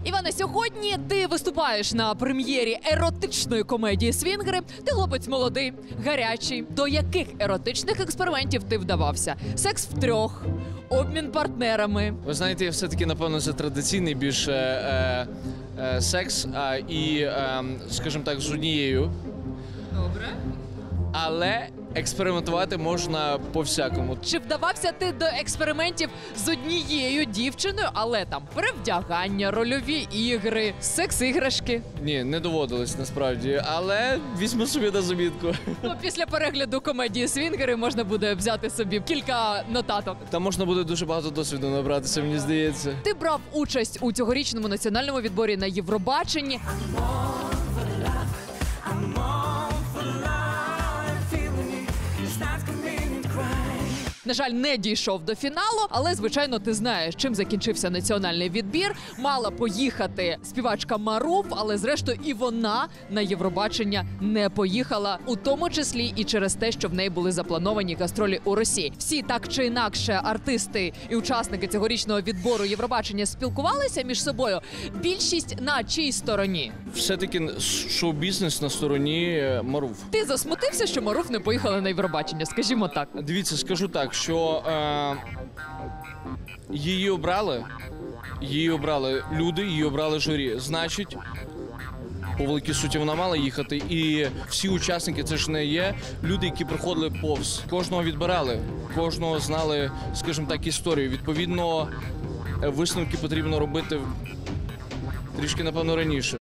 Іване, сьогодні ти виступаєш на прем'єрі еротичної комедії «Свінгери». Ти хлопець молодий, гарячий. До яких еротичних експериментів ти вдавався? Секс втрьох, обмін партнерами. Ви знаєте, я все-таки, напевно, за традиційний більше секс і, скажімо так, з однією. Добре. Але експериментувати можна по-всякому. Чи вдавався ти до експериментів з однією дівчиною, але там перевдягання, рольові ігри, секс-іграшки? Ні, не доводилось насправді, але візьму собі на замітку. Ну, після перегляду комедії «Свінгери» можна буде взяти собі кілька нотаток. Там можна буде дуже багато досвіду набратися, мені здається. Ти брав участь у цьогорічному національному відборі на Євробаченні. На жаль, не дійшов до фіналу, але, звичайно, ти знаєш, чим закінчився національний відбір. Мала поїхати співачка Марув, але, зрештою, і вона на Євробачення не поїхала, у тому числі і через те, що в неї були заплановані гастролі у Росії. Всі так чи інакше артисти і учасники цьогорічного відбору Євробачення спілкувалися між собою. Більшість на чиїй стороні? Все-таки шоу-бізнес на стороні Марув. Ти засмутився, що Марув не поїхала на Євробачення, скажімо так. Дивіться, скажу так, що її обрали люди, її обрали журі. Значить, по великій суті вона мала їхати. І всі учасники, це ж не є люди, які приходили повз. Кожного відбирали, кожного знали, скажімо так, історію. Відповідно, висновки потрібно робити трішки, напевно, раніше.